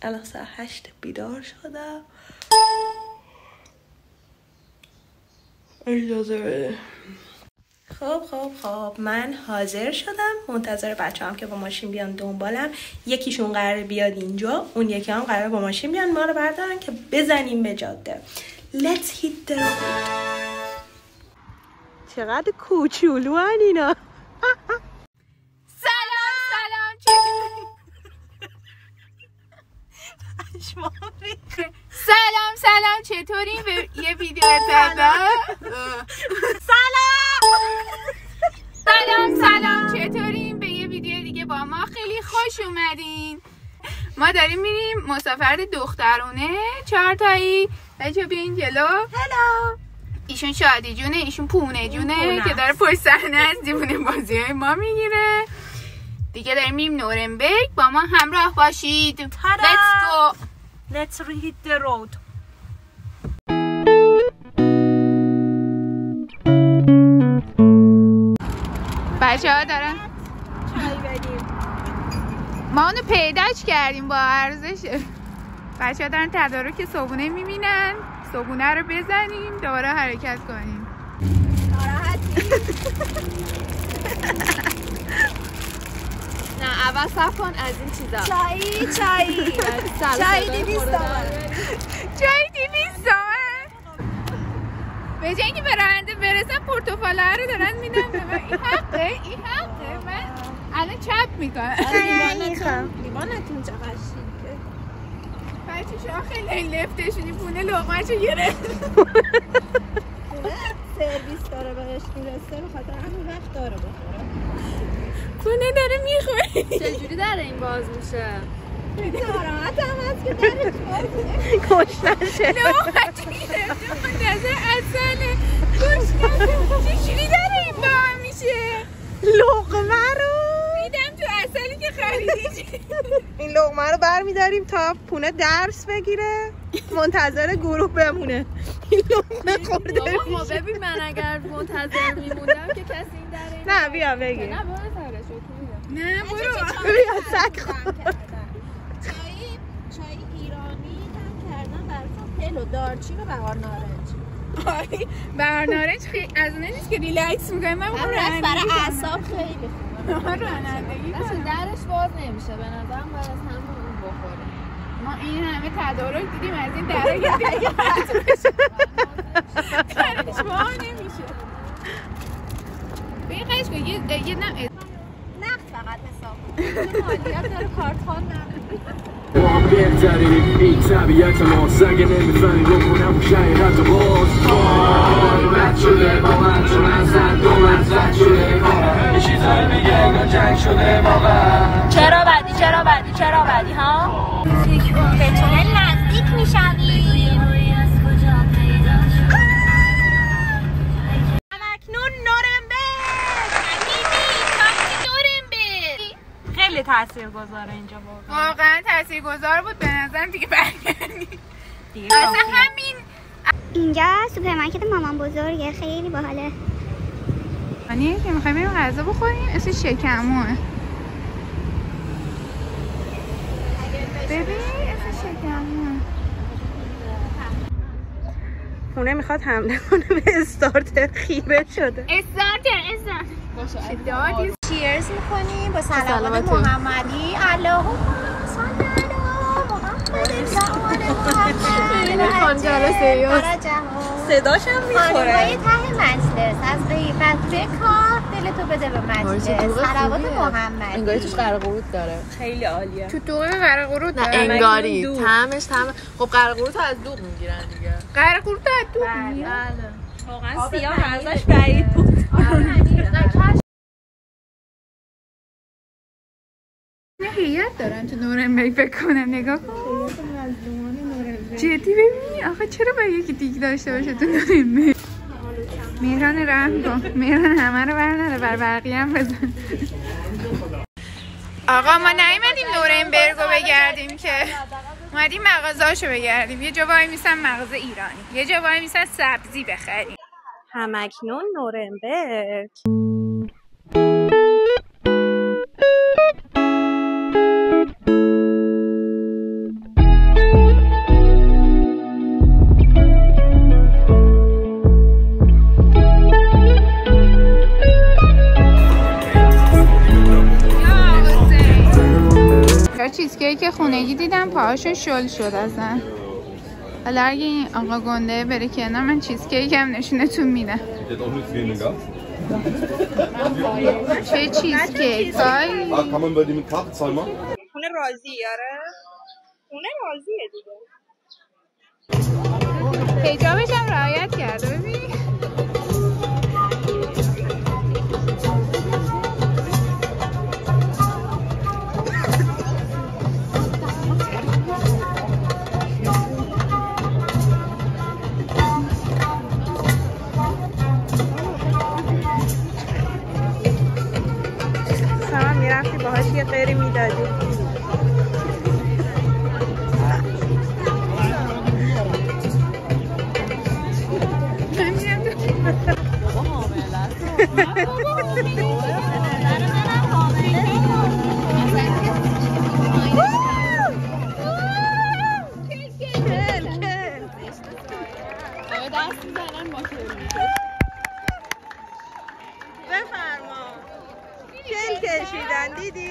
الان ساعت 8 بیدار شدم. اجازه بده. خب من حاضر شدم، منتظر بچه‌ام که با ماشین بیان دنبالم. یکیشون قراره بیاد اینجا، اون یکی هم قراره با ماشین بیان ما رو بردارن که بزنیم به جاده. Let's hit the road. چقدر کوچولو هن اینا. سلام چطورین؟ به یه ویدیو سلام چطورین؟ به یه ویدیو دیگه با ما خیلی خوش اومدین. ما داریم میریم مسافرت دخترونه 4 تایی. بچه بیاین جلو. هلو. ایشون شادی جونه، ایشون پونه جونه که داره پشت صحنه از دیوونه بازی های ما میگیره. دیگه داریم میریم نورنبرگ، با ما همراه باشید. Let's hit the road. بچه ها دارن چای بریم. ما اونو پیداش کردیم با ارزشه. بچه ها دارن تدارک صبحونه میبینن، صبحونه رو بزنیم دوباره حرکت کنیم. نه اول صف کن از این چیزا. چای چای 200 تومن. چای 200 تومن. به جای اینکه به راننده برسن پورتوفاله رو دارن میدن به من. این حقه من الان چپ میکنم. لیوانتون چقدر شیکه. بچه شما خیلی لفتشونی، پونه لقمه‌شو گرفت. سرویس داره بهش میرسه، به خاطر همین وقت داره بخوره. پونه داره میخوره. چجوری داره این باز میشه؟ ناراحت هم هست که درش باز کشتنشه. لقمه‌شو گرفته منتظر اصله. چجوری داره این باز میشه؟ لقمه رو میدم تو اصلی که خریدی. این لقمه رو برمیداریم تا پونه درس بگیره، منتظر گروه بمونه. این لقمه خورده بابا ببین من اگر منتظر میموندم که کسی این داره. نه بیا بگیر. نه برو سرشو میدم. نه برو. بیا سگ خور. چای ایرانی هم کردن برای پل و دارچین و بهار نارنج. بهار نارنج خیلی از اونه نیست که ریلکس میکنه. من برای اعصاب خیلی خوبه. رانندگی کنم. درش باز نمیشه به نظرم، باید از همون اون بخوره. ما این همه تدارک دیدیم از این دره گفتیم درش باز نمیشه. به این قیش کن یه نقد فقط حساب کن. مالیات داره کارتخوان نقد. ما بهترین این طبیعت ما، سگه نمیفهمی بکنم شهرت باز رد شده با من چون از زد دو من زد شده کارم یه چیزایی میگه انگار جنگ شده واقعا. چرا بدی ها؟ به تونل نزدیک میشویم. همکنون نورنبرگ. خیلی تاثیرگذاره اینجا واقعا تاثیرگذار بود به نظرم. دیگه برگردیم اصلا همین. اینجا سوپرمارکت مامان بزرگه، خیلی باحاله. یعنی که میخوایم بریم غذا بخوریم، اسم شکموه. ببین اسم شکموه. خونه میخواد حمله کنه به استارتر، خیره شده. استارتر باشه. چیرز میکنیم با صلوات محمدی. اللهم صل علی محمد. خان جلسه یا صداش هم میخوره. خانم‌های ته مجلس از غیبت بکار دلتو بده به مجلس. صلوات محمدی. انگاری توش قرقورود داره. خیلی عالیه. تو دوغ قرقورو نه انگاری طعمش خب قرقورود رو از دوغ میگیرن دیگه. قرقورو از دوغ میگیرن. واقعا سیاه ازش بعید بود. نه هیئت دارن تو نورنبرگ فکر کنم. نگاه کن جدی ببینی آخه چرا باید یکی دیگه داشته باشه تو نورنبرگ. مهران رحم کن، مهران همه رو برنده بر بقیه هم بزن. آقا ما نیومدیم نورنبرگ رو بگردیم که اومدیم مغازه‌اشو بگردیم. یه جا وای میسن مغازه ایرانی، یه جا وای میسن سبزی بخریم. همکنون نورنبرگ. چیزکیک خونگی دیدم پاهاشون شل شد اصلا. حالا اگه این آقا گنده بره کنار من چیزکیک هم نشونتون میدم. چه چیزکیک هایی؟ خونه راضی یاره؟ خونه راضیه دیگه. حجابش هم رعایت کرده ببین. شما میرفتی باهاش یه غیری میدادی. بفرما کل کشیدن دیدی؟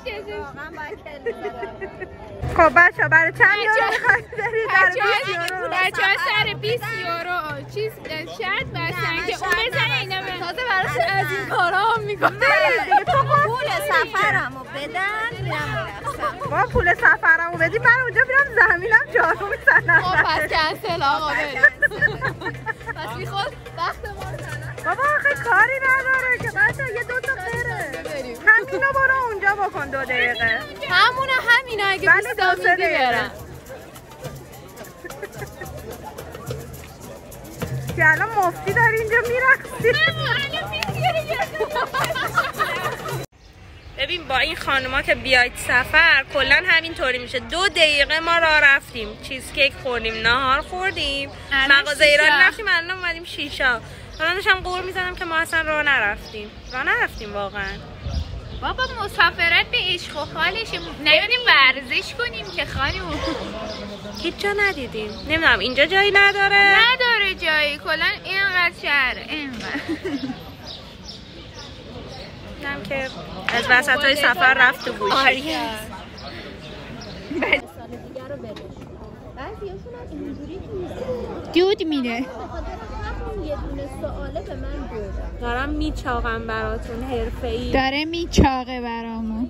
خب بچه برای چند یورو میخواید برید؟ بچه ها سر 20 یورو چیز شرط بستن که اون بزنه اینا به تازه براش از این کارا هم میکنه. پول سفرمو بدن میرم با پول سفرمو بدی من اونجا میرم زمینم جارو میزنم. خب پس کنسل آقا بریم. پس میخواد وقت ما رو بابا آخه کاری نداره که بچه یه دوتا بره. همینو برو اونجا بکن 2 دقیقه. همینا اگه 20 تا میدی برم. که الان مفتی داری اینجا میرقصی. ببین با این خانوما که بیاید سفر کلا همینطوری میشه. 2 دقیقه ما راه رفتیم، چیزکیک خوردیم، نهار خوردیم، مغازه ایران رفتیم، الان اومدیم شیشا. الان داشتم قور میزنم که ما اصلا راه نرفتیم واقعا. بابا مسافرت به عشق و حالش نمیدونیم ورزش کنیم که خانم. هیچ جا ندیدیم. نمیدونم اینجا جایی نداره جایی کلا اینقدر شهر اینقدر. دیدم که از وسطای سفر رفت تو گوش. دود میده. دارم میچاقم براتون حرفه‌ای. داره میچاقه برامون.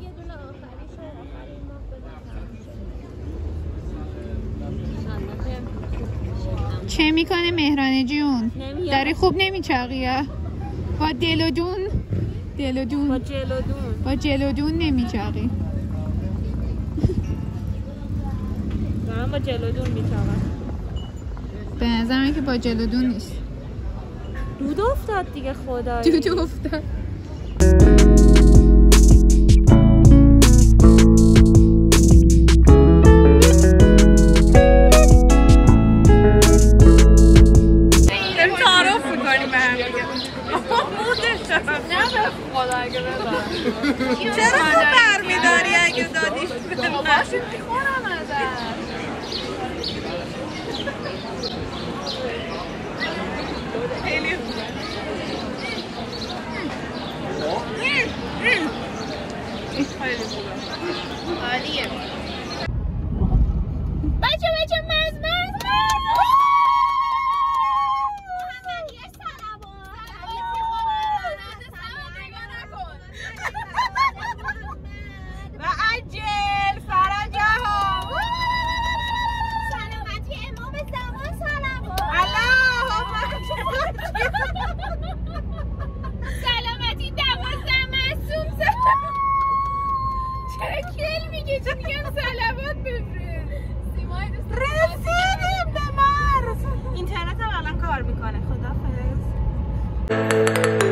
چه میکنه مهرانه جون؟ داری خوب نمیچاقی یا؟ با دلودون نمیچاقی. دارم با جلودون میچاقم. به نظرم که با جلودون نیست. دود افتاد دیگه خدایی. دود افتاد. تعارف میکنیم به هم دیگه. چرا تو برمیداری اگه دادیش به من؟ باشید میخورم ازش. خیلی عالیه. بچه مز و عجل فرجها. سلامتی امام زمان سلام. سلامتی 12 معصوم. چه کل میگه چه میگم سلامات بفرست. رسیدیم به مرز. اینترنت هم الان کار میکنه. خداحافظ.